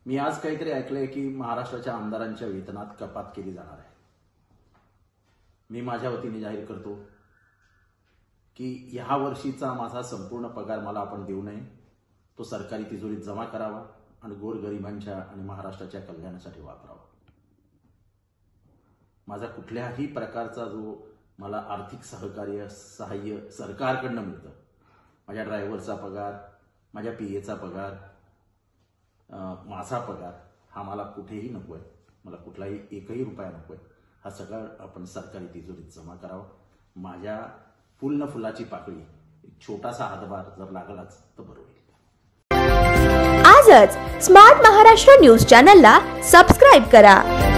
मी आज काहीतरी ऐकलंय की महाराष्ट्राच्या आमदारांच्या वेतनात कपात केली जाणार आहे। मी माझ्या वतीने जाहीर करतो की ह्या वर्षीचा माझा संपूर्ण पगार मला आपण देऊ नये, तो सरकारी तिजोरीत जमा करावा आणि गोरगरिबांच्या आणि महाराष्ट्राच्या कल्याणासाठी वापरावा। माझा कुठल्याही प्रकारचा जो मला आर्थिक सहाय्य सरकारकडून मिळतं, माझ्या ड्रायव्हरचा पगार, माझ्या पीएचा पगार, माझा पगार हा मला कुठेही नकोय, मला कुठलाही एकही रुपया नकोय। हा सगळं आपण सरकारी तिजोरीत जमा करावा। माझ्या फुलाची पाकळी एक छोटासा हातभार जर लागलाच तर बरं होईल। आजच स्मार्ट महाराष्ट्र न्यूज चॅनलला सबस्क्राइब करा।